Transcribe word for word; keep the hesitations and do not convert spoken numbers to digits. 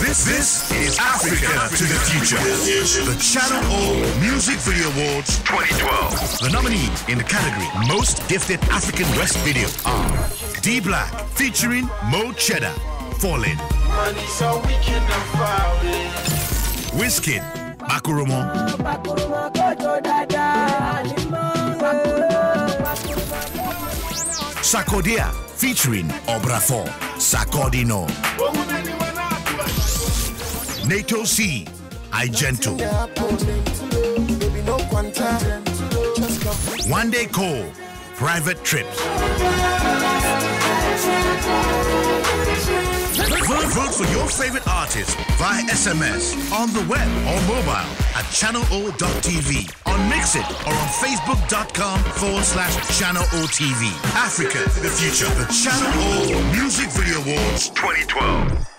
This, this is Africa to the Future. The Channel O Music Video Awards twenty twelve. The nominees in the category Most Gifted African West Video are D Black featuring Mo Cheddar, Falling. WIZKID, Pakurumo. SARKODIE featuring OBRAFOUR, SARKODIE no. NAETO C, I Gentle. WANDE Co, Private Trips. Vote, vote for your favorite artist via S M S, on the web or mobile at channel o dot t v, on Mixit or on facebook.com forward slash channel o TV. Africa, the future. The Channel O Music Video Awards twenty twelve.